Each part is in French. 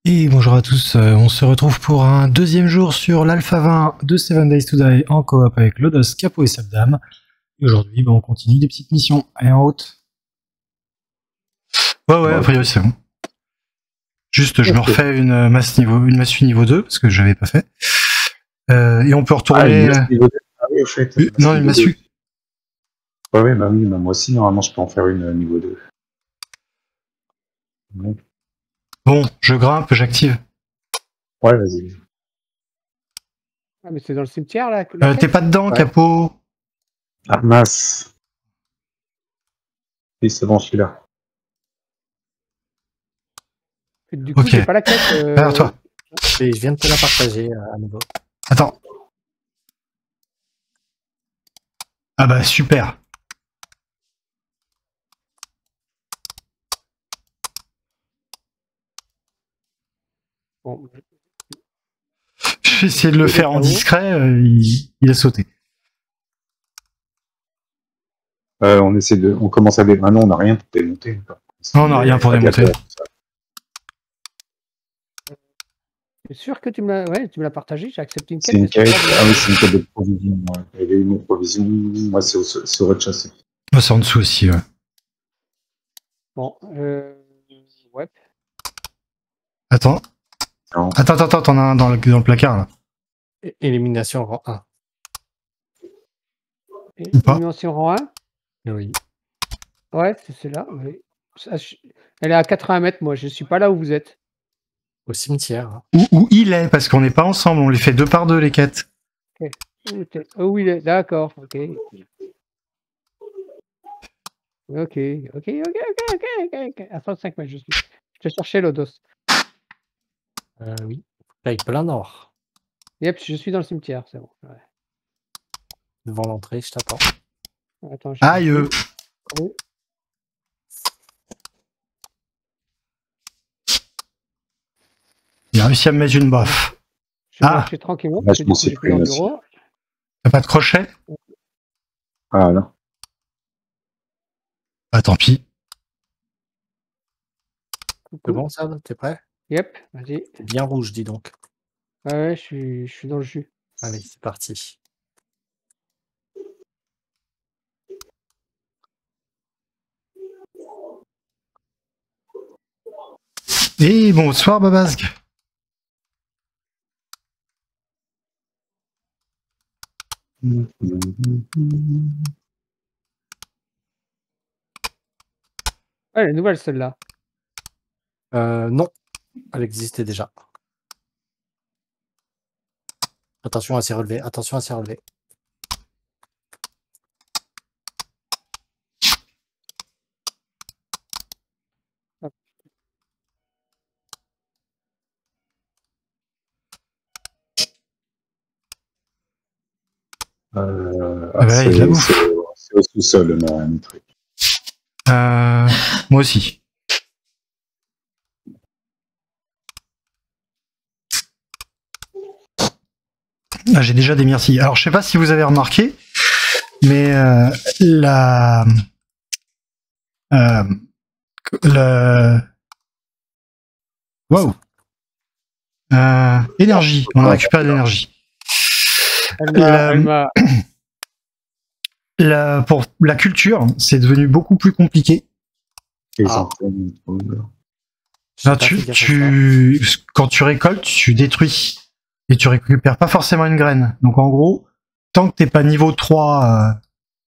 Et bonjour à tous, on se retrouve pour un deuxième jour sur l'Alpha 20 de 7 Days to Die en coop avec Lodos, Capo et Sabdam. Et aujourd'hui, on continue des petites missions. Allez, en route. Ouais, a priori c'est bon. Juste, je me refais une massue niveau 2, parce que je l'avais pas fait. Et on peut retourner... une massue niveau 2. Ah oui, au fait. Non, une massue. Ouais, bah oui, moi aussi, normalement, je peux en faire une niveau 2. Bon, je grimpe, j'active. Ouais, vas-y. Ah, mais c'est dans le cimetière, là. T'es pas dedans, Ouais. Capo. Ah, mince. Oui, c'est bon, je suis là. Du coup, Ok. j'ai pas la quête. Alors toi. Et je viens de te la partager à nouveau. Attends. Ah bah super. Bon. J'ai essayé de le faire en discret, il a sauté. On commence à démonter. Ah non, on n'a rien pour démonter. Non, on n'a rien pour démonter. T'es sûr que tu me l'as partagé? J'ai accepté une quête. C'est une quête. Ah oui, c'est une quête de provision. Ouais. Il y avait une provision. Moi, c'est au rez-de-chaussée. Moi, c'est en dessous aussi, ouais. Bon, ouais. Attends. Non. Attends, t'en as un dans le placard, là. Élimination rang 1. Ou pas. Élimination rang 1? Oui. Ouais, c'est celle-là. Oui. Elle est à 80 mètres, moi. Je suis pas là où vous êtes. Au cimetière. Où il est, parce qu'on n'est pas ensemble, on les fait 2 par 2 les quêtes. Où il est? D'accord, ok. Ok. À 35 mètres, je suis. Je te cherchais, Lodos. Oui. Là, il plein nord. Yep, je suis dans le cimetière, c'est bon. Ouais. Devant l'entrée, je t'attends. Attends, Aïe. Oui. Il a réussi à me mettre une baffe. Je vais marcher tranquillement. Là, je m'en suis pris aussi. T'as pas de crochet? Ah non. Bah tant pis. C'est bon, ça? T'es prêt? Yep, vas-y. T'es bien rouge, dis donc. Ouais, je suis dans le jus. Allez, c'est parti. Et bonsoir, Babasque. Ah, elle est nouvelle, celle-là. Non. Elle existait déjà. Attention à s'y relever. Attention à s'y relever. Il la bouffe. C'est au sous-sol, mes trucs. Moi aussi. Ah, j'ai déjà des myrtilles. Alors, je sais pas si vous avez remarqué, mais Wow. Énergie. On a récupéré de l'énergie. Pour la culture, c'est devenu beaucoup plus compliqué. Quand tu récoltes, tu détruis. Et tu récupères pas forcément une graine. Donc en gros, tant que t'es pas niveau 3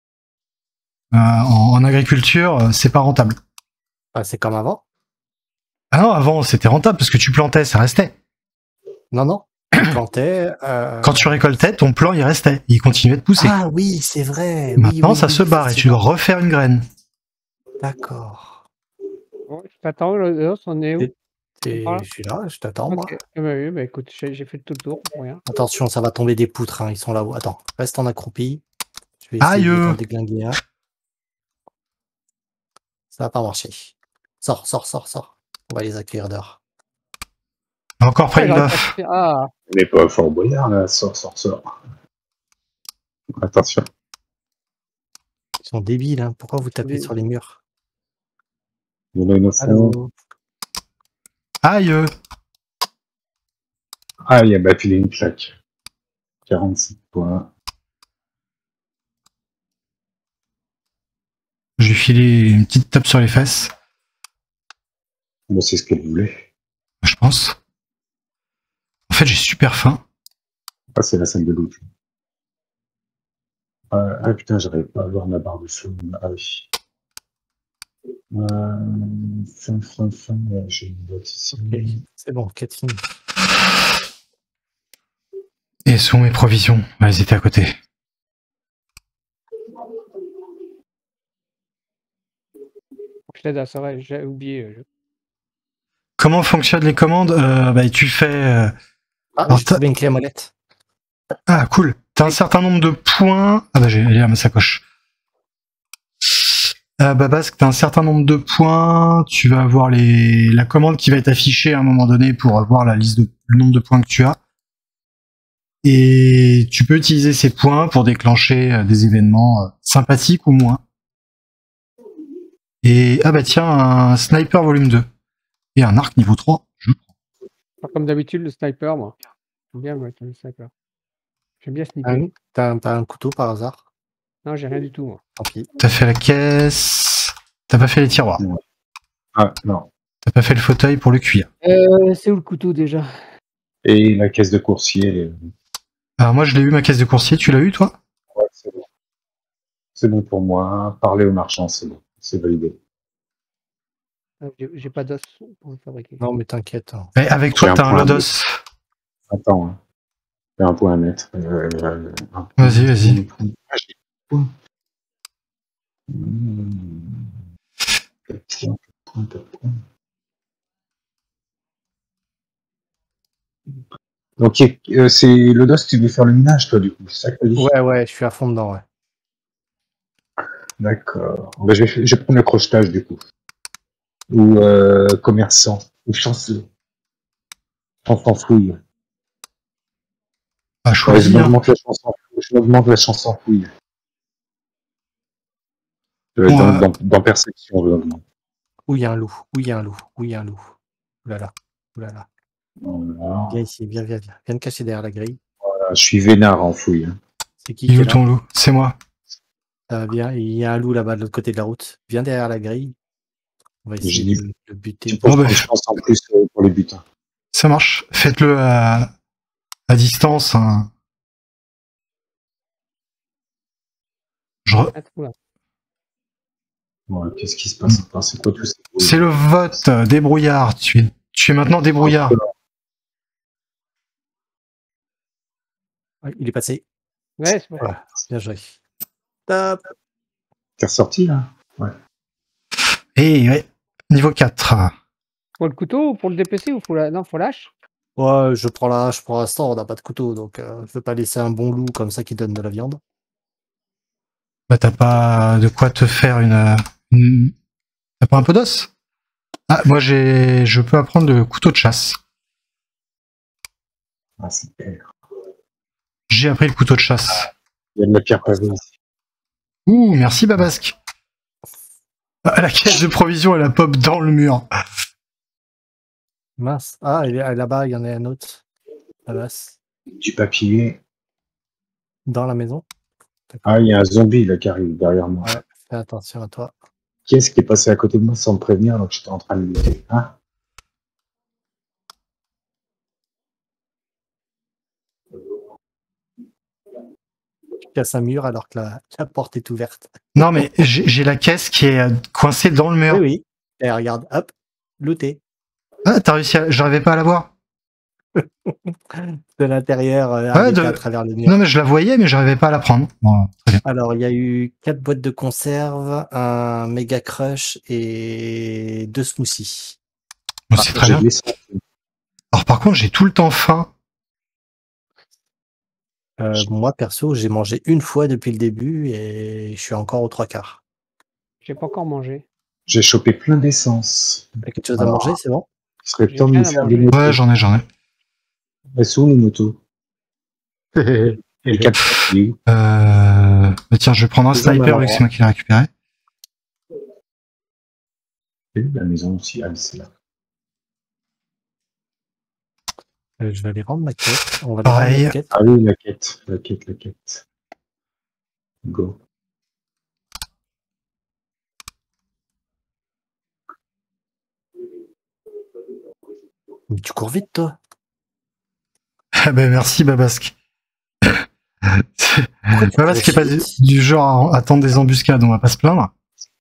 en agriculture, c'est pas rentable. Ah, c'est comme avant? Ah non, avant c'était rentable parce que tu plantais, ça restait. Non. Tu plantais. Quand tu récoltais, ton plant il restait. Il continuait de pousser. Ah oui, c'est vrai. Maintenant, ça se barre et tu dois refaire une graine. D'accord. Bon, je t'attends, Lodos, on est où? Je suis là, je t'attends, moi. Oui, bah écoute, j'ai fait tout le tour pour rien. Attention, ça va tomber des poutres, hein, ils sont là-haut. Attends, reste en accroupi. Je vais essayer d'en déglinguer un. Ça va pas marcher. Sors. On va les accueillir dehors. Encore pris une baffe. Ah. On n'est pas à Fort Boyard, là. Sors. Attention. Ils sont débiles, hein. Pourquoi vous tapez sur les murs? Il y en a une au fond. Aïe. Ah, il a battu une claque. 46 points. Je lui filais une petite tape sur les fesses, Bon, c'est ce qu'elle voulait. je pense. En fait, j'ai super faim. Ah, c'est la scène de loot. Ah putain, j'arrive pas à voir ma barre de feu. Ah oui. Fin, j'ai une boîte ici. Ok, c'est bon, 4 films. Et sont mes provisions. Elles étaient à côté. Je l'aide à ça, ouais, j'ai oublié. Comment fonctionnent les commandes? Tu fais... Ah, Alors, j'ai trouvé une clé à molette. Ah, cool. T'as un certain nombre de points... Ah bah, j'ai ma sacoche. Parce que t'as un certain nombre de points, tu vas avoir la commande qui va être affichée à un moment donné pour avoir la liste le nombre de points que tu as. Et tu peux utiliser ces points pour déclencher des événements sympathiques ou moins. Et ah bah tiens, un sniper volume 2. Et un arc niveau 3, je prends. Pas comme d'habitude, le sniper, moi. J'aime bien le sniper. J'aime bien sniper. T'as un couteau par hasard? Non, j'ai rien du tout, moi. Tant pis. T'as fait la caisse, t'as pas fait les tiroirs. Ah, non. T'as pas fait le fauteuil pour le cuir. C'est où le couteau déjà? Et la caisse de coursier. Alors moi je l'ai eu ma caisse de coursier, tu l'as eu toi? Ouais, c'est bon. C'est bon pour moi. Parler au marchand, c'est bon. C'est validé. J'ai pas d'os pour le fabriquer. Non, mais t'inquiète. Hein. Mais avec toi t'as un Lodos. Attends, hein. J'ai un point à mettre. Vas-y, vas-y. Ah, j'ai un point. Donc, c'est Lodos, tu veux faire le minage, toi, du coup, c'est ça que tu dit? Ouais, je suis à fond dedans, ouais. D'accord. Ben, je vais prendre le crochetage, du coup. Ou commerçant. Ou chanceux. On s'en fouille. Ah, Ouais, choisis, je m'augmente la chance en fouille. Dans perception, je l'augmente. Où il y a un loup, où il y a un loup, où il y a un loup. Oulala, oulala. Voilà. Viens ici, viens. Viens te cacher derrière la grille. Voilà, je suis vénard en fouille. Hein. C'est qui il est est où là? ton loup? C'est moi. Ça va bien, il y a un loup là-bas de l'autre côté de la route. Viens derrière la grille. On va essayer de le buter. Tu peux prendre une chance en plus pour les butins. Ça marche. Faites-le à distance. Hein. Ouais, qu'est-ce qui se passe? Enfin, c'est quoi tout ça? C'est le vote débrouillard. Tu es maintenant débrouillard. Ouais, il est passé. Ouais, c'est bon. Voilà, bien joué. Top. T'es ressorti là? Ouais. Et ouais, niveau 4. Pour le couteau ou pour le DPC ou non, faut l'âche? Ouais, je prends la hache pour l'instant, on n'a pas de couteau, donc je veux pas laisser un bon loup comme ça qui donne de la viande. Bah t'as pas de quoi te faire une... T'as pas un peu d'os? Ah, moi je peux apprendre le couteau de chasse. Ah, c'est clair. J'ai appris le couteau de chasse. Il y a de la pierre pavée ici. Ouh, merci Babasque. Ah, la caisse de provision, elle a pop dans le mur. Mince. Ah, là-bas, il y en a un autre. Là-bas. Du papier. Dans la maison. Ah, il y a un zombie là qui arrive derrière moi. Ouais, fais attention à toi. Qui est-ce qui est passé à côté de moi sans me prévenir donc j'étais en train de le lutter, hein? Tu casses un mur alors que la porte est ouverte. Non mais j'ai la caisse qui est coincée dans le mur. Oui. Et regarde, hop, looté. Ah, t'as réussi à... J'arrivais pas à la voir. De l'intérieur, à travers le mur. Non mais je la voyais mais j'arrivais pas à la prendre. Bon, très bien. Alors, il y a eu 4 boîtes de conserve, un méga crush et 2 smoothies. Bon, c'est très bien. Alors par contre, j'ai tout le temps faim. Moi, perso, j'ai mangé une fois depuis le début et je suis encore aux 3/4. J'ai pas encore mangé. J'ai chopé plein d'essence. T'as quelque chose à manger, c'est bon? Il serait temps de me faire des motos. Ouais, j'en ai. Elles sont où les motos? Les 4 papiers. Bah tiens, je vais prendre un sniper vu que c'est moi qui l'ai récupéré. Et la maison aussi, ah, c'est là. Je vais aller rendre ma quête. On va aller Pareil. rendre la quête. Ah oui, la quête. Go. Mais tu cours vite, toi. Ah ben merci Babasque. Babasque est pas du genre à attendre des embuscades, on va pas se plaindre.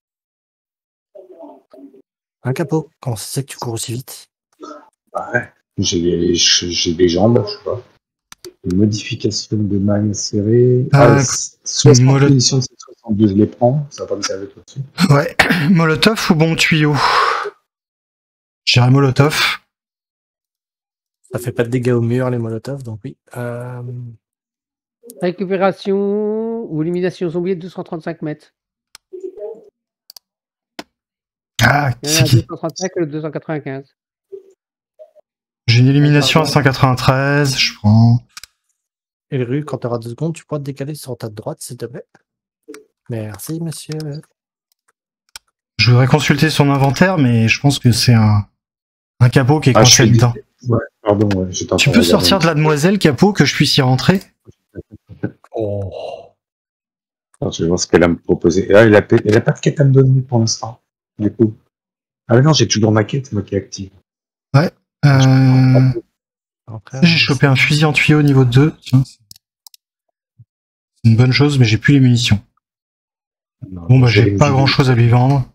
Un capot. Comment ça se fait que tu cours aussi vite? Ouais. J'ai des jambes, je sais pas. Une modification de magne serrée. 60 munitions de 762, je les prends. Ça va pas me servir tout de suite. Ouais. Molotov ou bombe tuyau? Je dirais Molotov. Ça fait pas de dégâts au mur, les molotovs, donc oui. Récupération ou élimination zombie de 235 mètres. Ah, Il y en a 235 et le 295. J'ai une élimination à 193, je prends. Et le rue, quand tu auras 2 secondes, tu pourras te décaler sur ta droite, s'il te plaît. Merci, monsieur. Je voudrais consulter son inventaire, mais je pense que c'est un capot qui est coincé dedans. Ouais, pardon, ouais, tu peux sortir de la demoiselle capot que je puisse y rentrer? Oh. Alors, je vais voir ce qu'elle a me proposé. Ah, elle a pas de quête à me donner pour l'instant. Du coup. Ah mais non, j'ai toujours ma quête, moi, qui est active. Ouais. J'ai chopé un fusil en tuyau niveau 2. Tiens, c'est une bonne chose, mais j'ai plus les munitions. Non, bon, bah, j'ai pas grand chose à lui vendre.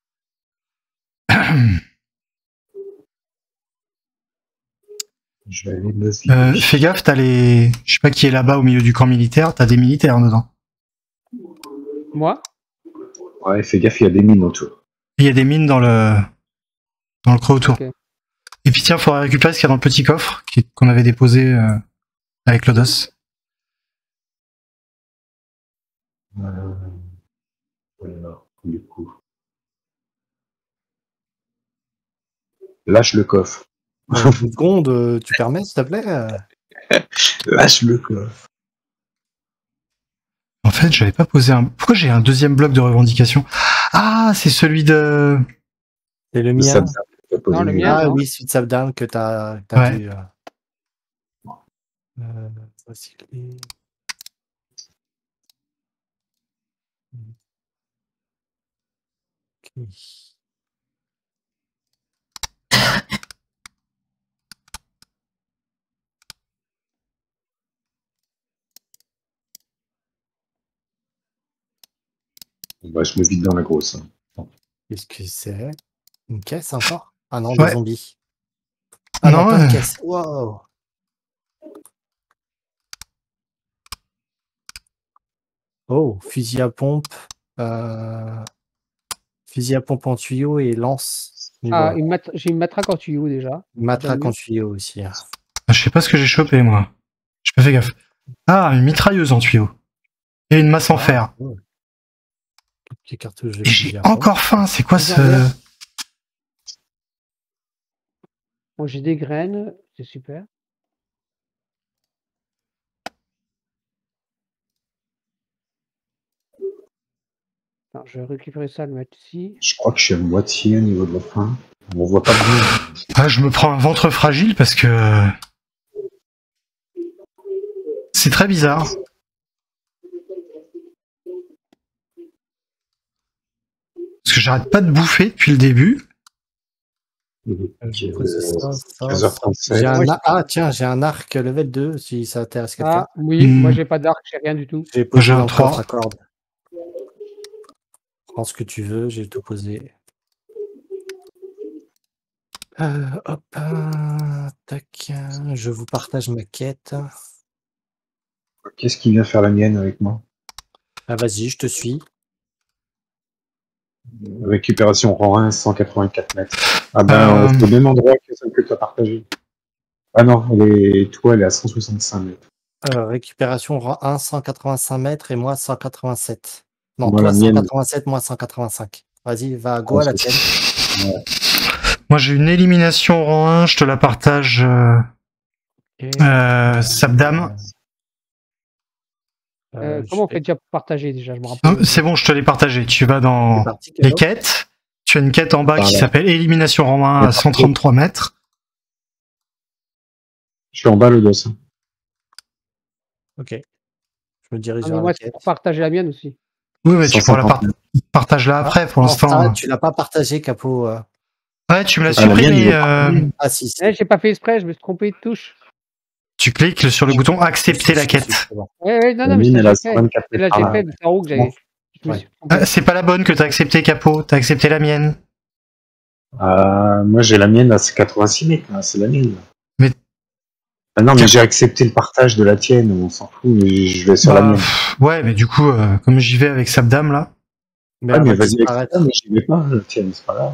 Je vais aller me fais gaffe, t'as les. Je sais pas qui est là-bas au milieu du camp militaire, t'as des militaires dedans. Moi? Ouais, fais gaffe, il y a des mines autour. Il y a des mines dans le creux autour. Okay. Et puis tiens, il faudrait récupérer ce qu'il y a dans le petit coffre qu'on avait déposé avec Lodos. Voilà, du coup. Lâche le coffre. Une seconde, tu permets, s'il te plaît? Lâche le coffre. En fait, j'avais pas posé un... Pourquoi j'ai un deuxième bloc de revendication? Ah, c'est celui de... C'est le mien. Non, le mien. Ah non. oui, celui de Sabdown que t'as ouais. vu. Voici les... Okay. Bah, je me vide dans la grosse. Qu'est-ce que c'est? Une caisse encore? Ah non, ouais. des zombies. Ah non, pas une caisse. Wow. Oh, fusil à pompe. Fusil à pompe en tuyau et lance. Ah, j'ai une matraque en tuyau déjà. Matraque en tuyau aussi. Hein. Je sais pas ce que j'ai chopé, moi. J'ai pas fait gaffe. Ah, une mitrailleuse en tuyau. Et une masse en fer. Oh. J'ai encore faim, c'est quoi ce... Bon, j'ai des graines, c'est super. Alors, je vais récupérer ça, le mettre ici. Je crois que je suis à moitié au niveau de la fin. On voit pas bien. Ah, je me prends un ventre fragile parce que... C'est très bizarre. Parce que j'arrête pas de bouffer depuis le début. 15h37. Ah tiens, j'ai un arc level 2 si ça intéresse quelqu'un. Ah oui, moi j'ai pas d'arc, j'ai rien du tout. J'ai posé un un 3. 3 corde. Prends ce que tu veux, j'ai tout posé. Hop, tac, je vous partage ma quête. Qu'est-ce qui vient faire la mienne avec moi? Ah vas-y, je te suis. Récupération rang 1, 184 mètres. Ah ben, c'est au même endroit que celle que tu as partagée. Ah non, toi, elle est à 165 mètres. Récupération rang 1, 185 mètres et moi 187. Non, moi, toi mienne... 187, moi 185. Vas-y, va à go à la tienne. Ouais. Moi j'ai une élimination rang 1, je te la partage. Sabdam. Comment on fait déjà pour partager déjà, je me rappelle. C'est bon, je te l'ai partagé. Tu vas dans les quêtes. Tu as une quête en bas qui s'appelle élimination rang 1 à 133 mètres. Je suis en bas, le dos. Ok. Je me dirige mais vers moi, la c'est quête. pour partager la mienne aussi. Oui, mais tu pourras la 150. partage là après pour l'instant. Ça, tu l'as pas partagé, Capot. Ouais, tu me l'as Ah, la mienne, supprimé. il est Ah, si, si. J'ai pas fait exprès, je me suis trompé de touche. Tu cliques sur le bouton accepter la quête. C'est bon. Ouais, non, La mais mienne, ça, elle a j'ai fait. 124 Là, par j'ai là. fait, mais c'est en haut que j'avais. Je me suis trompé. Ah, c'est pas la bonne que t'as accepté, Capot. T'as accepté la mienne. Moi, j'ai la mienne à 86 mètres, là, c'est la mienne. Mais- Ah non, mais j'ai accepté le partage de la tienne, on s'en fout, mais je vais sur la mienne. Ouais, mais du coup, comme j'y vais avec Sabdam là. Mais Ah, elle mais va vas-y, disparaître. mais j'y vais pas, la tienne, c'est pas grave.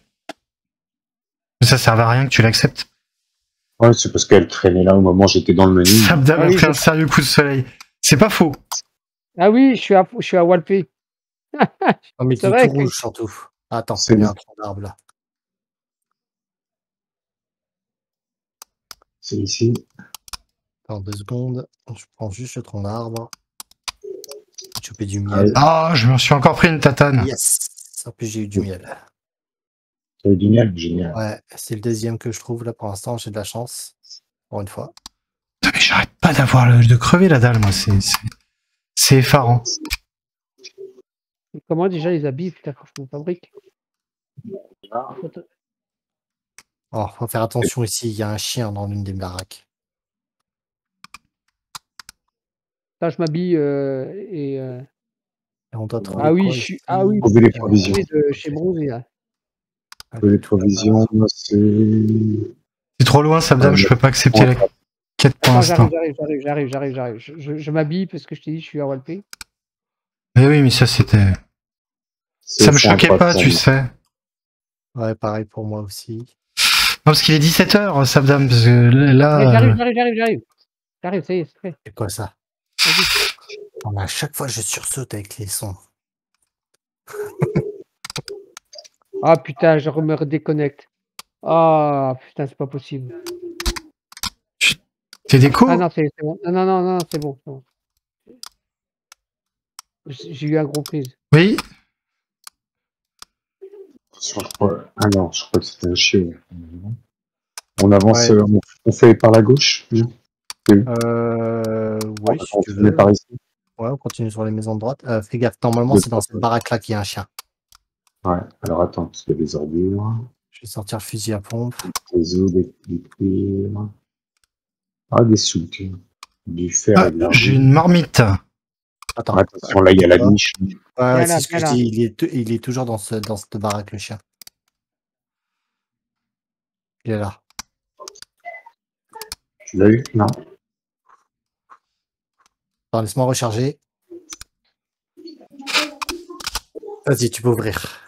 Ça servait à rien que tu l'acceptes. Ouais, c'est parce qu'elle traînait là au moment où j'étais dans le menu. Sabdam Ah a oui, pris un sérieux coup de soleil. C'est pas faux. Ah oui, je suis à Walpé. Non, mais C'est du vrai tout que- rouge surtout. Attends, C'est il y a bon. un tronc d'arbre là. C'est ici. Attends 2 secondes. Je prends juste le tronc d'arbre. Choper du miel. Ah, je me suis encore pris une tatane. Yes. En plus, j'ai eu du miel. T'as eu du miel, génial. Ouais, c'est le deuxième que je trouve là pour l'instant. J'ai de la chance. Pour une fois. Putain, mais j'arrête pas de crever la dalle, moi. C'est effarant. Comment déjà les habits, putain, quand je me fabrique. Oh, faut faire attention ici. Il y a un chien dans l'une des baraques. Là, je m'habille et. Et on doit trouver Ah oui, quoi je suis. ici Ah oui, Trouver les provisions. de chez Bronzé là. Trouver les provisions, c'est. C'est trop loin, Sabdam, je peux pas accepter la quête pour Attends, l'instant. j'arrive. Je m'habille parce que je t'ai dit, je suis à Walpé. Mais oui, mais ça c'était. Ça me choquait pas, tu sais. Ouais, pareil pour moi aussi. Non, parce qu'il est 17h, Sabdam, parce que là. J'arrive, ça y est, c'est fait. C'est quoi ça? Non, mais à chaque fois, je sursaute avec les sons. Ah putain, je me redéconnecte. Ah putain, c'est pas possible. T'es déco? Ah non, c'est bon. Non, c'est bon. J'ai eu un gros prise. Oui. Ah non, je crois que c'était un chiot. On avance, Ouais. on fait par la gauche. Oui, On si tu continue veux. par ici. Ouais, on continue sur les maisons de droite. Fais gaffe, normalement, c'est dans cette baraque-là qu'il y a un chien. Ouais, alors attends, parce qu'il y a des ordures, Je vais sortir le fusil à pompe. des os, des cuirs. Ah, des soutes. Du fer Ah, et de l'argile. j'ai une marmite. Attends. Attention, là, il y a la niche. Ouais, Viens c'est ce que je là. dis. Il est toujours dans cette baraque, le chien. Il est là. Tu l'as eu? Non. Attends, laisse-moi recharger. Vas-y, tu peux ouvrir.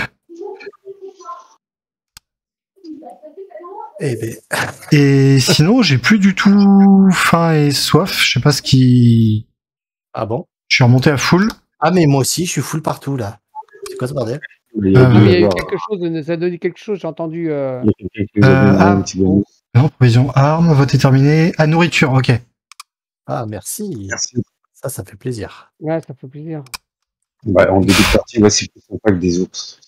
Eh ben. Et sinon, j'ai plus du tout faim et soif. Je sais pas ce qui. Ah bon? Je suis remonté à full. Ah, mais moi aussi, je suis full partout, là. C'est quoi ce bordel? Il y a Il y a eu avoir- quelque chose, ça a donné quelque chose, j'ai entendu. il y a quelqu'un qui nous a donné un petit bonus. Non, provision arme, vote est terminé. À nourriture, ok. Ah, merci. Merci. Ça fait plaisir. Ouais, ça fait plaisir. Bah, en début de partie, ouais, c'est plus sympa que des ours.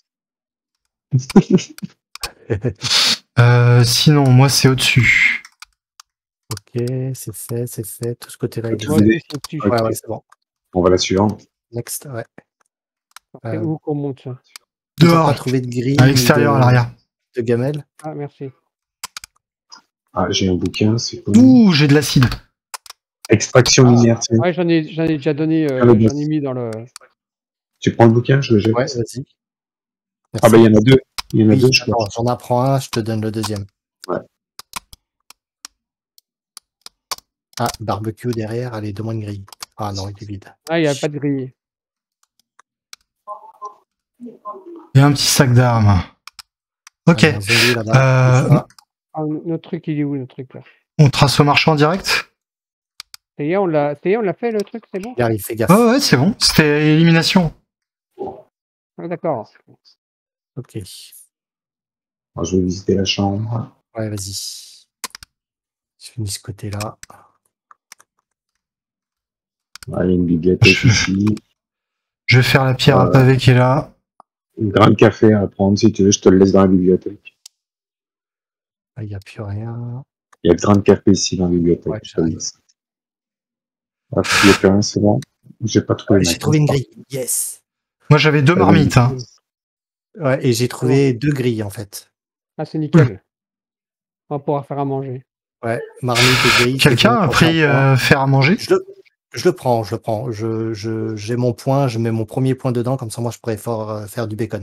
Sinon, moi, c'est au-dessus. Ok, c'est fait. Tout ce côté-là, il est Moi, fait. idée. C'est au-dessus. Ok. Ouais, c'est bon. On va la suivante. Next, ouais. C'est où qu'on monte ça? Toujours pas Dehors, trouvé de grille. à l'extérieur, à l'arrière. De gamelle. Ah, merci. Ah, j'ai un bouquin, c'est cool. Ouh, j'ai de l'acide. Extraction minière, tiens. Ouais, j'en ai déjà donné, le j'en boss. ai mis dans le. Tu prends le bouquin, je le jette. Ouais, vas-y. Ah bah il y en a deux. Il y en a Oui, deux, je crois. attends, j'en apprends un, je te donne le deuxième. Ouais. Ah, barbecue derrière, allez, donne-moi une grille. Ah non, il est vide. Ah, il n'y a pas de grille. Il y a un petit sac d'armes. Ok. Un zombie là-bas. Ah, notre truc, il est où, notre truc là? On trace au marchand en direct. Ça y est, on l'a fait le truc, c'est bon? Il arrive, fais gaffe. Oh ouais, c'est bon. C'était élimination. Ah, d'accord. Ok. Alors, je vais visiter la chambre. Ouais, vas-y. Je finis ce côté-là. Ah, il y a une bibliothèque ici. Je vais faire la pierre à pavé qui est là. Une grain de café à prendre si tu veux, je te le laisse dans la bibliothèque. Il n'y a plus rien. Il y a 30 cafés ici dans la bibliothèque. Ouais, j'arrive. Ah, il y a plus rien, c'est bon. J'ai pas trouvé. J'ai trouvé une grille. Yes. Moi, j'avais 2 marmites. Hein. Ouais, et j'ai trouvé 2 grilles en fait. Ah, c'est nickel. On va pouvoir faire à manger. Ouais, marmite et grille. Quelqu'un a pris faire à manger? Je le prends. J'ai mon point, je mets mon premier point dedans, comme ça moi je pourrais faire du bacon.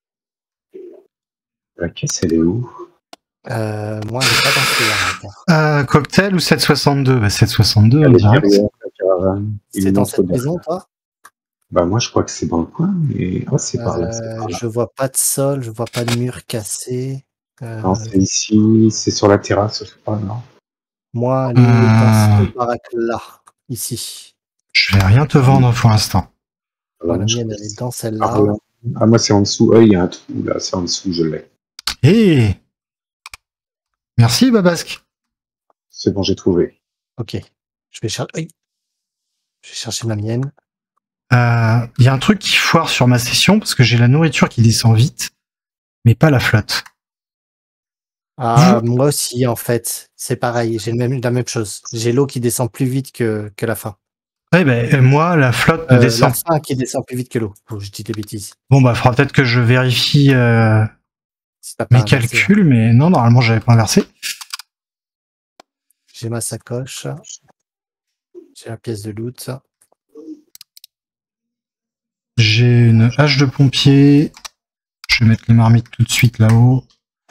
La caisse, elle est où? Moi, elle est pas dans ce Cocktail ou 762? Bah, 762, on Elle est dirait. derrière la caravane. C'est dans cette maison, toi? Bah, moi, je crois que c'est dans le coin, mais c'est par là. Je vois pas de sol, je vois pas de mur cassé. Non, c'est ici, c'est sur la terrasse, je crois, non? Moi, elle est dans cette baraque-là, ici. Je vais rien te vendre pour l'instant. La mienne, elle est dans celle-là. Ah, moi, c'est en dessous. Il y a un trou, là, c'est en dessous, je l'ai. Hé merci, Babasque. C'est bon, j'ai trouvé. Ok. Je vais chercher la mienne. Il y a un truc qui foire sur ma session parce que j'ai la nourriture qui descend vite, mais pas la flotte. Ah, moi aussi, en fait. C'est pareil, j'ai la même chose. J'ai l'eau qui descend plus vite que la faim. Ouais, ben, moi, la flotte ne descend. La faim qui descend plus vite que l'eau. Je dis des bêtises. Bon, bah, faudra peut-être que je vérifie mes calculs, mais non, normalement, j'avais pas inversé. J'ai ma sacoche. J'ai la pièce de loot. J'ai une hache de pompier. Je vais mettre les marmites tout de suite là-haut.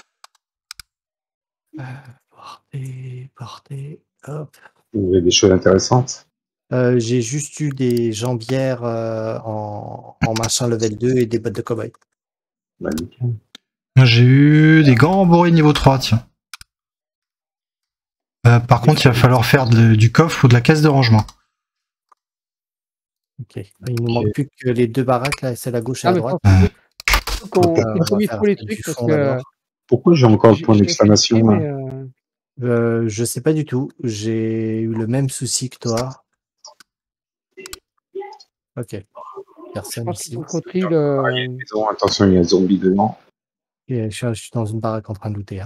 Portez, hop. Vous avez des choses intéressantes? J'ai juste eu des jambières en machin level 2 et des bottes de cow-boy. Bah, nickel. Moi, j'ai eu des gants embourrés niveau 3, tiens. Par contre, il va falloir faire du coffre ou de la caisse de rangement. Ok. Il nous manque plus que les 2 baraques, là, celle à gauche et à droite. Les trucs parce que... Pourquoi j'ai encore le point d'exclamation? Je sais pas du tout. J'ai eu le même souci que toi. Ok. Personne ici. Attention, il y a un zombie dedans. Et je suis dans une baraque en train de looter. Hein.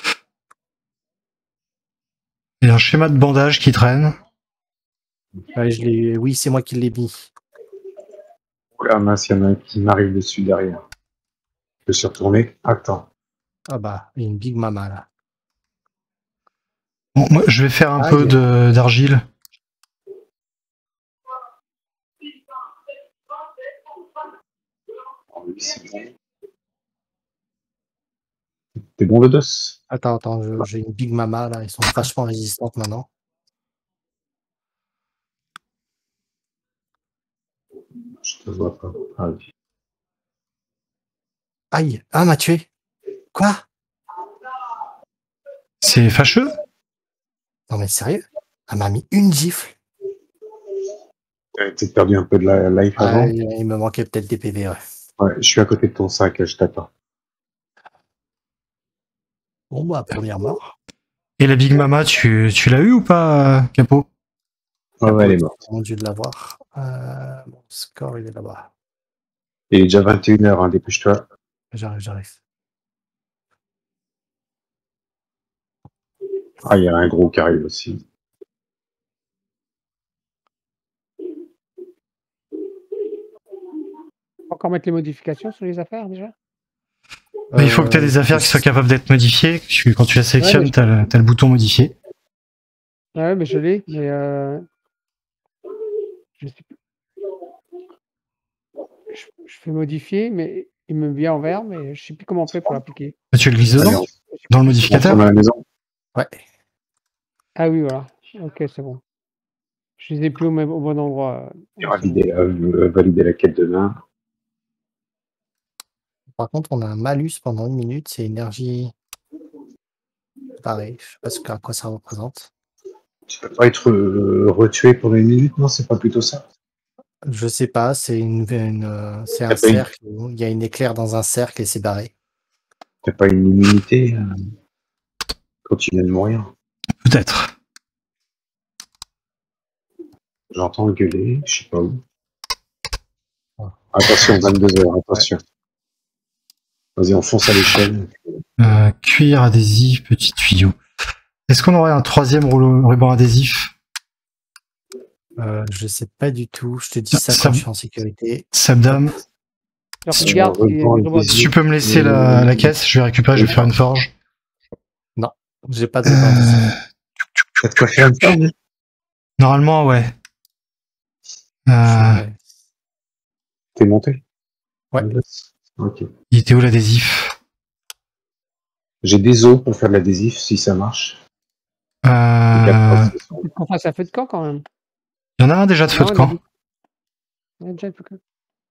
Il y a un schéma de bandage qui traîne. Ouais, oui, c'est moi qui l'ai mis. Oh la mince, il y en a un qui m'arrive dessus derrière. Je peux se retourner. Attends. Ah bah, il y a une Big Mama là. Bon, moi, je vais faire un peu d'argile. T'es bon le dos? Attends, j'ai une Big Mama là, elles sont vachement résistantes maintenant. Je te vois pas. Ah, oui. Aïe, m'a tué. Quoi? C'est fâcheux? Non mais sérieux? Elle m'a mis une gifle. T'as peut-être perdu un peu de la life avant? Il me manquait peut-être des PV, ouais. Ouais, je suis à côté de ton sac, je t'attends. Bon bah, première mort. Et la Big Mama, tu l'as eu ou pas, Capo? Ouais, elle est morte. Mon dieu de l'avoir. Mon score, il est là-bas. Il est déjà 21h, hein, dépêche-toi. J'arrive. Ah, il y a un gros qui arrive aussi. Encore mettre les modifications sur les affaires déjà? Il faut que tu aies des affaires qui soient capables d'être modifiées. Quand tu la sélectionnes, tu as le bouton modifier. Ouais, mais je l'ai, mais je sais plus. Je fais modifier, mais il me vient en vert, mais je sais plus comment on fait pour l'appliquer. Tu le glisses dedans? Dans le modificateur? Dans la maison. Ouais. Ah oui, voilà. Ok, c'est bon. Je les ai plus au bon endroit. Valider la quête de nain. Par contre, on a un malus pendant 1 minute, c'est énergie. Pareil, je sais pas à quoi ça représente. Tu peux pas être retué pendant 1 minute, non? C'est pas plutôt ça? Je sais pas, c'est c'est un cercle. Il y a une éclair dans un cercle et c'est barré. T'as pas une immunité quand tu viens de mourir? Peut-être. J'entends gueuler, je sais pas où. Attention, 22h, attention. Vas-y, on fonce à l'échelle. Cuir, adhésif, petit tuyau. Est-ce qu'on aurait un troisième ruban adhésif? Je sais pas du tout. Je te dis ça quand je suis en sécurité. Sabdam, Je regarde si si tu peux me laisser la caisse, je vais récupérer, je vais faire une forge. Non, j'ai pas de ruban adhésif. T'as de quoi faire une forge? Normalement, ouais. T'es monté? Ouais. Ok. Il était où l'adhésif? J'ai des os pour faire de l'adhésif si ça marche. Il qu'on fasse un feu de camp quand même. y en a un déjà de feu de camp. Il y a déjà un feu de camp.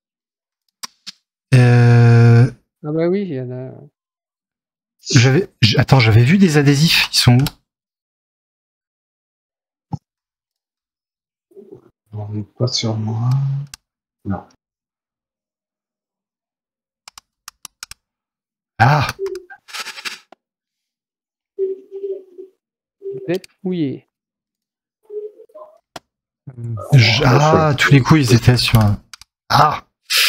Ah bah oui, il y en a. Attends, j'avais vu des adhésifs, ils sont où? Non, pas sur moi. Non. Ah! Vous êtes mouillé. Ah, tous les coups, ils étaient sur un... Ah!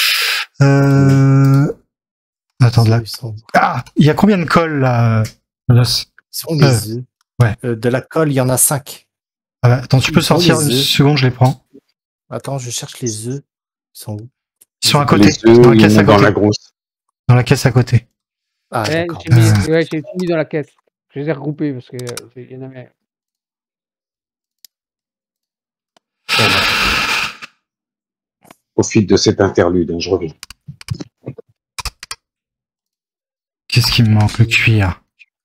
Attends, de là. Ah! Il y a combien de colle, là? Ils sont les œufs. Ouais. De la colle, il y en a 5. Attends, tu peux sortir une seconde, je les prends. Attends, je cherche les œufs. Ils sont où? Ils sont à côté, dans la caisse à côté. Dans la grosse. Dans la caisse à côté. Ah, d'accord. J'ai tout mis dans la caisse. Je les ai regroupés parce que il y en avait. Profite de cet interlude, hein, je reviens. Qu'est-ce qui me manque? Le cuir.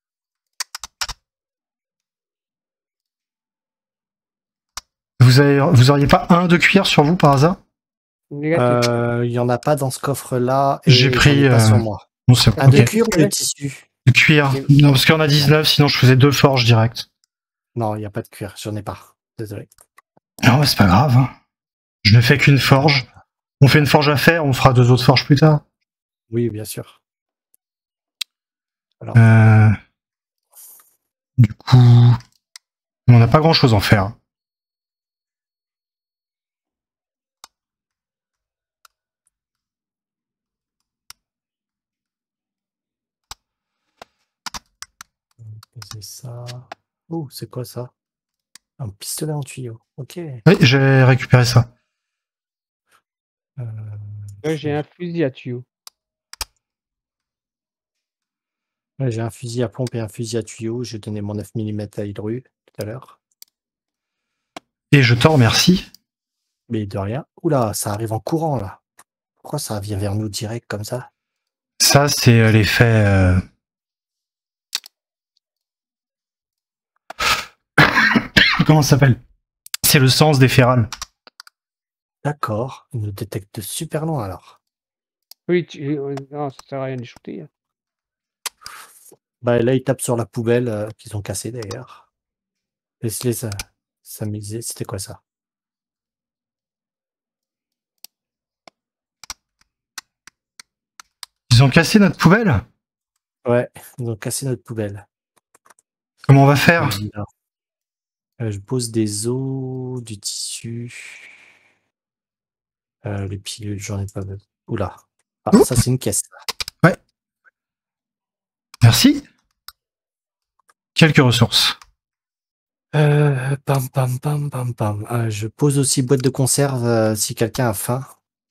Vous auriez pas un de cuir sur vous par hasard? Il y en a pas dans ce coffre-là. J'ai pris pas sur moi. Non, c'est un de cuir ou de tissu? De cuir. Non, parce qu'il y en a 19, sinon je faisais 2 forges direct. Non, il n'y a pas de cuir, j'en ai pas. Désolé. Non, c'est pas grave. Je ne fais qu'une forge. On fait une forge à faire, on fera 2 autres forges plus tard. Oui, bien sûr. Alors. Du coup, on n'a pas grand chose à en faire. C'est ça. Oh, c'est quoi ça? Un pistolet en tuyau. Ok. Oui, j'ai récupéré ça. J'ai un fusil à tuyau. Ouais, j'ai un fusil à pompe et un fusil à tuyau. J'ai donné mon 9 mm à Hydru tout à l'heure. Et je t'en remercie. Mais de rien. Oula, ça arrive en courant là. Pourquoi ça vient vers nous direct comme ça? Ça, c'est l'effet... Comment ça s'appelle? C'est le sens des férales. D'accord. Il nous détecte super loin alors. Oui, non, ça sert à rien de les shooter. Bah là, ils tapent sur la poubelle qu'ils ont cassée d'ailleurs. Laisse-les s'amuser. C'était quoi ça? Ils ont cassé notre poubelle? Ouais, ils ont cassé notre poubelle. Comment on va faire? Je pose des os, du tissu. Les pilules, j'en ai pas besoin. Oula. Ah, ça c'est une caisse. Ouais. Merci. Quelques ressources. Pam, pam, pam, pam, pam. Je pose aussi boîte de conserve si quelqu'un a faim.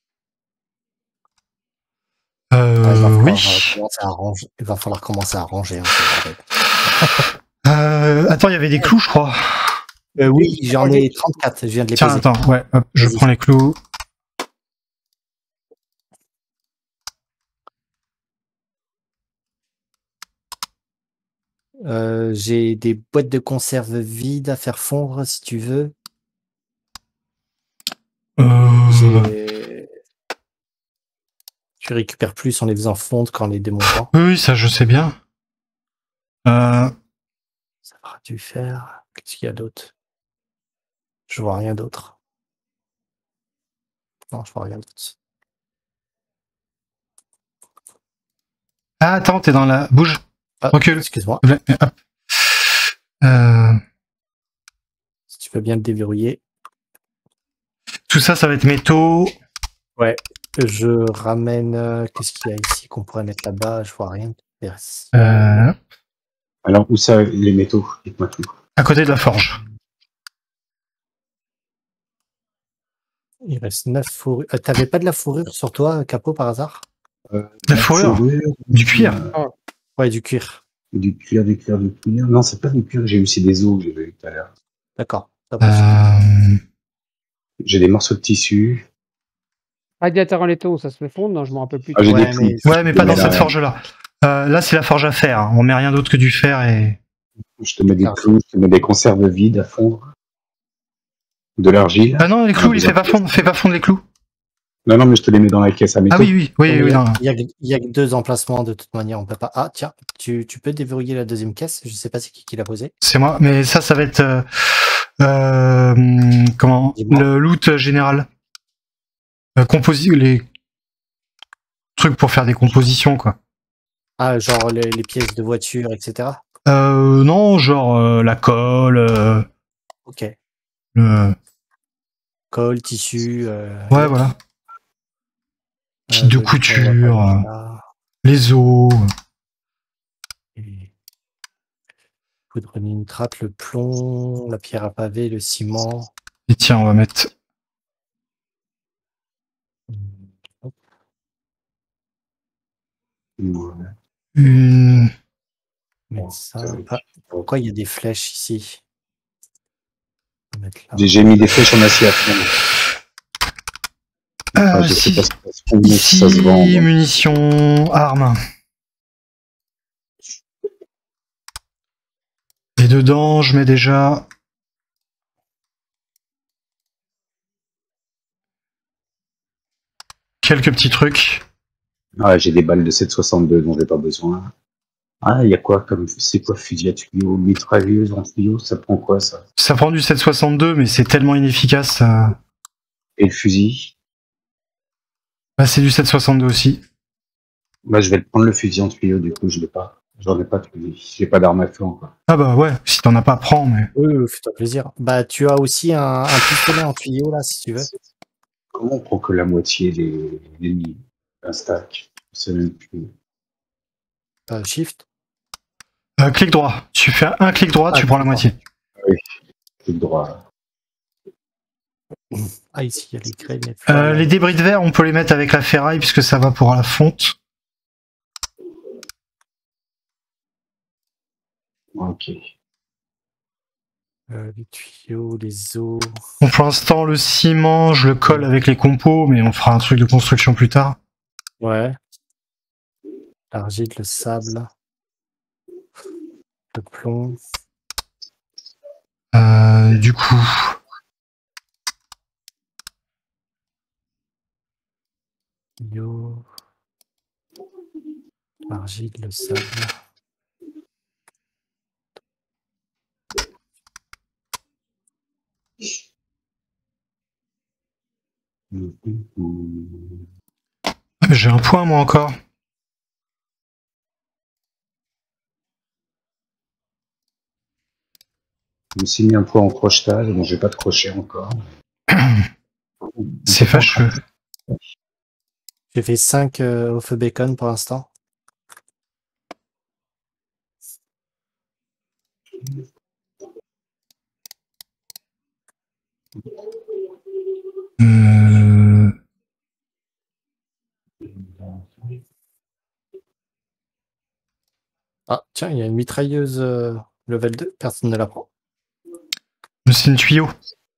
Oui. Il va falloir commencer à ranger. Attends, il y avait des clous, je crois. Oui, j'en ai 34. Je viens de les poser. Attends, ouais, hop, je prends les clous. J'ai des boîtes de conserve vides à faire fondre si tu veux. Tu récupères plus en les faisant fondre qu'en les démontant. Oui, ça je sais bien. Ça va dû faire. Qu'est-ce qu'il y a d'autre? Je vois rien d'autre. Non, je vois rien d'autre. Ah, attends, t'es dans la... Bouge. Recule. Excuse-moi. Si tu peux bien le déverrouiller. Tout ça, ça va être métaux. Ouais. Je ramène... Qu'est-ce qu'il y a ici qu'on pourrait mettre là-bas? Je vois rien. Alors, où ça, les métaux? Dites-moi tout. À côté de la forge. Il reste 9 fourrures. T'avais pas de la fourrure sur toi, Capot, par hasard? La fourrure? Du cuir? Ouais, du cuir. Du cuir. Non, c'est pas du cuir, j'ai eu, c'est des os que j'avais eu tout à l'heure. D'accord. J'ai des morceaux de tissu. Radiateur en laiton, ça se fait fondre? Non, je me rappelle plus. J'ai Ouais, des clous. Ouais, mais pas dans Mais cette forge-là. Là, c'est la forge à fer. Hein. On met rien d'autre que du fer et... Je te mets des clous, je te mets des conserves vides à fondre. De l'argile. Ah non, les clous, il fait pas fondre les clous. Non, mais je te les mets dans la caisse à métaux. Ah oui. Non. Il y a que 2 emplacements de toute manière, on peut pas. Ah tiens, tu peux déverrouiller la deuxième caisse. Je sais pas c'est qui l'a posé. C'est moi, mais ça va être comment le loot général. Les trucs pour faire des compositions, quoi. Ah, genre les pièces de voiture, etc. Non, genre la colle. Ok. Colle, tissu. Ouais, voilà. Kit de couture, les os. Poudre de nitrate, le plomb, la pierre à pavé, le ciment. Et tiens, on va mettre. Une. Pourquoi il y a des flèches ici? J'ai mis des flèches en acier à fond. Ici, ça se vend, munitions, armes. Et dedans, je mets déjà quelques petits trucs. Ah, j'ai des balles de 7,62 dont j'ai pas besoin. Ah, il y a quoi comme... C'est quoi fusil à tuyau? Mitrailleuse en tuyau? Ça prend quoi, ça? Ça prend du 7,62, mais c'est tellement inefficace. Et le fusil? Bah, c'est du 7,62 aussi. Bah, je vais prendre le fusil en tuyau, du coup, je l'ai pas. J'en ai pas de fusil. J'ai pas d'arme à feu encore. Ah bah ouais, si t'en as pas, prends, mais... Oui, fais-toi plaisir. Bah, tu as aussi un pistolet en tuyau, là, si tu veux. Comment on prend que la moitié des nids? Un stack. C'est même plus... Shift. Clic droit. Tu fais un clic droit, tu prends la moitié. Oui, clic droit. Ah, ici, il y a les graines. Les débris de verre, on peut les mettre avec la ferraille, puisque ça va pour la fonte. Ok. Les tuyaux, les os. Bon, pour l'instant, le ciment, je le colle avec les compos, mais on fera un truc de construction plus tard. Ouais. L'argile, le sable. Le plomb. Du coup... L'argile, le sable. J'ai un point, moi, encore. Je me suis mis un point en crochetage, bon, j'ai pas de crochet encore. C'est fâcheux. J'ai fait 5 au feu bacon pour l'instant. Ah, tiens, il y a une mitrailleuse level 2, personne ne la prend. C'est une tuyau.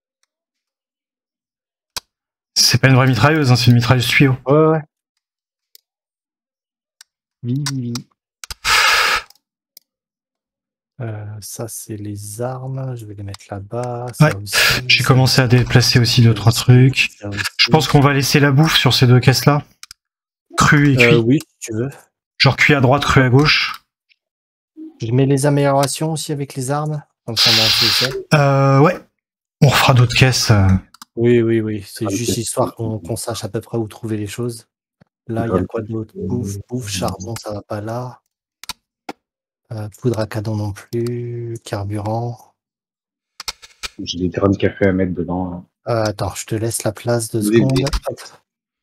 C'est pas une vraie mitrailleuse, hein, c'est une mitrailleuse tuyau. Ouais. Oui. Ça, c'est les armes. Je vais les mettre là-bas. Ouais. J'ai commencé à déplacer aussi 2-3 trucs. Je pense qu'on va laisser la bouffe sur ces 2 caisses-là. Cru et cuit. Oui, si tu veux. Genre cuit à droite, cru à gauche. Je mets les améliorations aussi avec les armes. Comme ça, ouais. On refera d'autres caisses. Oui. C'est juste histoire qu'on sache à peu près où trouver les choses. Là, il y a quoi d'autre? Bouffe, charbon, ça va pas là. Poudre à canon non plus. Carburant. J'ai des grains de café à mettre dedans. Attends, je te laisse la place 2 secondes.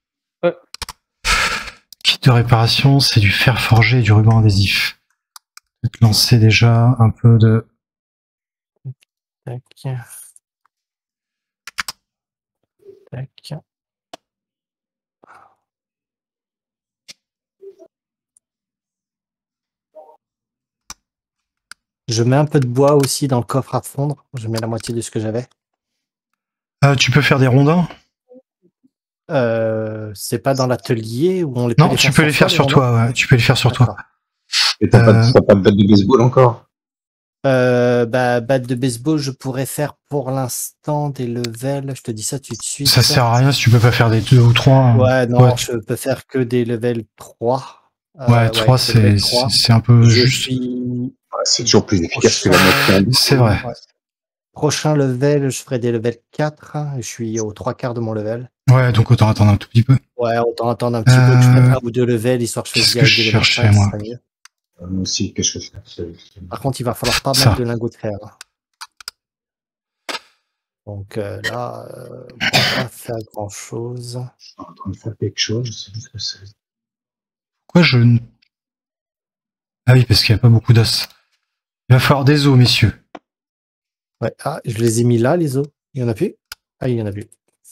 Kit de réparation, c'est du fer forgé et du ruban adhésif. Peut-être lancer déjà un peu de... Tac. Tac. Je mets un peu de bois aussi dans le coffre à fondre. Je mets la moitié de ce que j'avais. Tu peux faire des rondins? C'est pas dans l'atelier où on les Non, tu peux les faire sur toi, ouais. Tu peux les faire sur toi. Et t'as pas de batte de baseball encore? Batte de baseball, je pourrais faire pour l'instant des levels. Je te dis ça tout de suite. Ça sert à rien si tu peux pas faire des 2 ou 3. Ouais, non, je peux faire que des levels 3. Ouais, 3, c'est un peu juste. C'est toujours plus efficace que la moitié. C'est vrai. Ouais. Prochain level, je ferai des levels 4. Je suis aux 3/4 de mon level. Ouais, donc autant attendre un tout petit peu. Ouais, autant attendre un petit peu que je mette 1 ou 2 levels, histoire que je fasse Qu'est-ce que je cherchais, moi? Moi aussi, qu'est-ce que je fais? Par contre, il va falloir pas mal de lingots de fer. Donc là, on va pas faire grand-chose. Je suis en train de faire quelque chose, je sais plus ce que c'est. Pourquoi je... Ah oui, parce qu'il n'y a pas beaucoup d'os. Il va falloir des os, messieurs. Ouais, ah, je les ai mis là, les os. Il y en a plus? Ah, il y en a plus.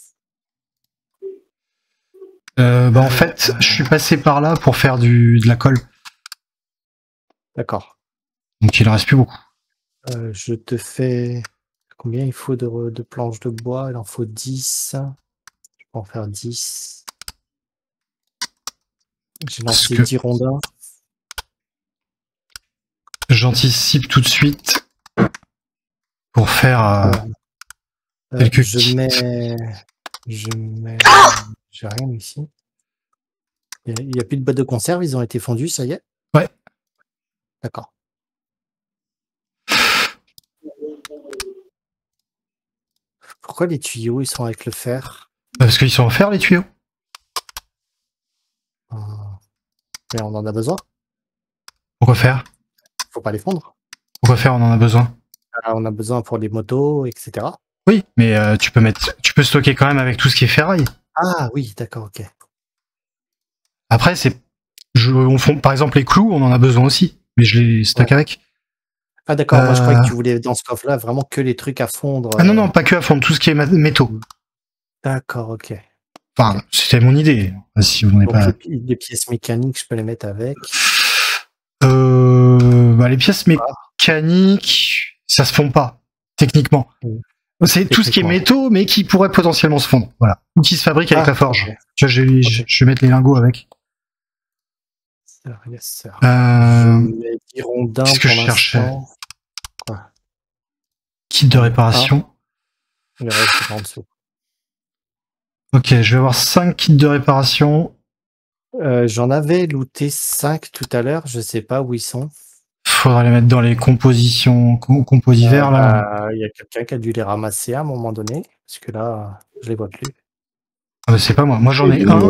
En fait, je suis passé par là pour faire de la colle. D'accord. Donc il en reste plus beaucoup. Je te fais... Combien il faut de planches de bois? Il en faut 10. Je peux en faire 10. J'ai lancé 10 rondins. J'anticipe tout de suite pour faire quelques je mets... J'ai rien ici. Il n'y a plus de boîtes de conserve, ils ont été fondus, ça y est? Ouais. D'accord. Pourquoi les tuyaux, ils sont avec le fer? Parce qu'ils sont en fer, les tuyaux. Mais on en a besoin. Pourquoi faire? Faut pas les fondre. Pourquoi faire? On en a besoin. On a besoin pour les motos, etc. Oui, mais tu peux stocker quand même avec tout ce qui est ferraille. Ah oui, d'accord, ok. Après, par exemple, les clous, on en a besoin aussi, mais je les stocke avec. Ah d'accord, moi je croyais que tu voulais dans ce coffre-là vraiment que les trucs à fondre. Ah non, pas que à fondre, tout ce qui est métaux. D'accord, ok. Enfin, c'était mon idée. Si vous n'avez pas... Les pièces mécaniques, je peux les mettre avec. Les pièces mécaniques, ça se fond pas, techniquement. C'est tout ce qui est métaux, mais qui pourrait potentiellement se fondre. Voilà. Ou qui se fabrique avec la forge. Okay. Tu vois, je vais mettre les lingots avec. Yes, je mets 10 rondins Qu'est-ce que je cherchais? Quoi? Kit de réparation. Le reste, c'est en dessous. Ok, je vais avoir 5 kits de réparation. J'en avais looté 5 tout à l'heure, je sais pas où ils sont. Faudra les mettre dans les compositions, composivers là. Il y a quelqu'un qui a dû les ramasser à un moment donné, parce que là, je les vois plus. C'est pas moi. Moi j'en ai un.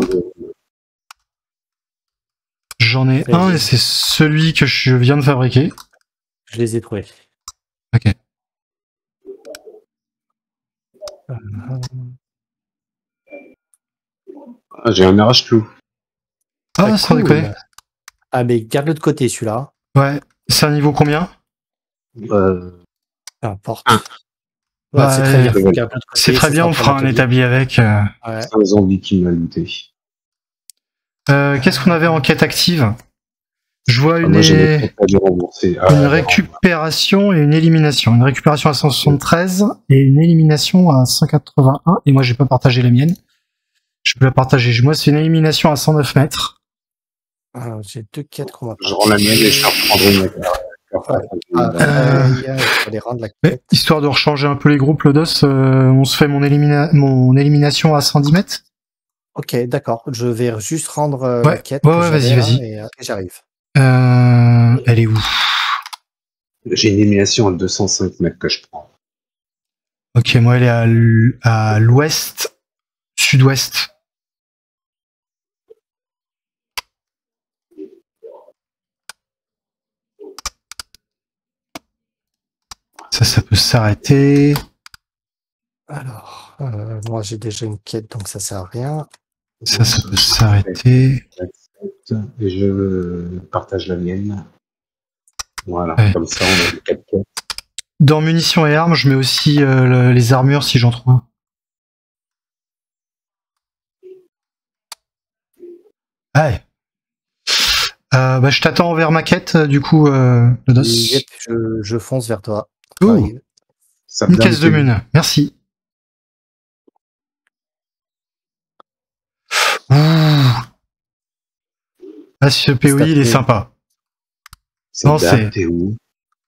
J'en ai un et c'est celui que je viens de fabriquer. Je les ai trouvés. Ok. J'ai un arrache clou. Ah, sans déconner. Ah, mais garde-le de côté celui-là. Ouais. C'est un niveau combien? Peu importe. Ouais, c'est très bien. C'est très bien, on fera un établi avec. C'est un zombie qui m'a looté. Qu'est-ce qu'on avait en quête active? Je vois une récupération et une élimination. Une récupération à 173 et une élimination à 181. Et moi, j'ai pas partagé la mienne. Je peux la partager. Moi, c'est une élimination à 109 mètres. Alors, j'ai 2 quêtes qu'on va Je rends la mienne et je reprendrai une histoire de rechanger un peu les groupes, Lodos, on se fait mon élimination à 110 mètres. Ok, d'accord. Je vais juste rendre la quête. Ouais, vas-y. Et j'arrive. Elle est où? J'ai une élimination à 205 mètres que je prends. Ok, moi elle est à l'ouest, sud-ouest. Ça peut s'arrêter. Alors, moi j'ai déjà une quête, donc ça sert à rien. Ça peut s'arrêter. Et je partage la mienne. Voilà, Ouais. comme ça, on a les 4 quêtes. Dans munitions et armes, je mets aussi les armures si j'en trouve. Ouais. Bah, je t'attends vers ma quête, du coup, Lodos. Yep, je fonce vers toi. Ouh. J'arrive. Ça Une me caisse de donne- mun, merci. Ouh. Ah, ce POI, il est sympa. C'est Non, Dab, c'est- t'es où?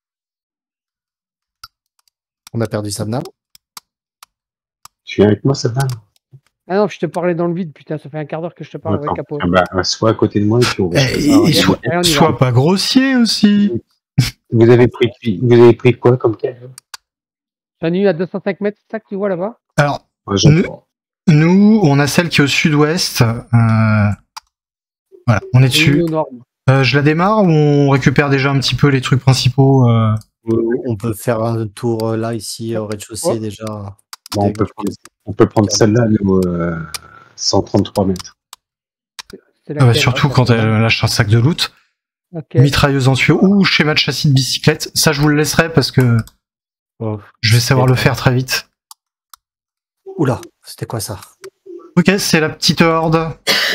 On a perdu Sabna. Tu viens avec moi, ça va? Ah non, je te parlais dans le vide, putain, ça fait un quart d'heure que je te parle avec Capot. Ah bah, sois à côté de moi et puis on va se Et préparer. sois, on y va. sois pas grossier aussi. Vous avez pris quoi comme quête? J'en ai eu à 205 mètres, c'est ça que tu vois là-bas? Alors, Moi, j'entends. nous, on a celle qui est au sud-ouest. Voilà, on est dessus. Aux normes. Je la démarre ou on récupère déjà un petit peu les trucs principaux On peut faire un tour là, ici, au rez-de-chaussée Ouais. déjà. Bon, on peut prendre celle-là, nous, 133 mètres. C'est bah, laquelle, surtout hein, quand elle lâche un sac de loot. Ok. Mitrailleuse en tuyau ou schéma de châssis de bicyclette. Ça, je vous le laisserai parce que Oh. je vais savoir le faire très vite. Oula, c'était quoi ça? Ok, c'est la petite horde.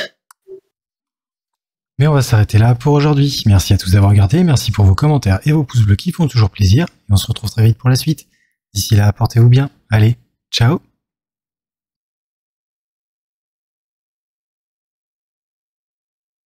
Mais on va s'arrêter là pour aujourd'hui. Merci à tous d'avoir regardé, merci pour vos commentaires et vos pouces bleus qui font toujours plaisir. Et on se retrouve très vite pour la suite. D'ici là, portez-vous bien. Allez, ciao!